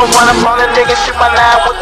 wanna fall, a nigga shoot my nine with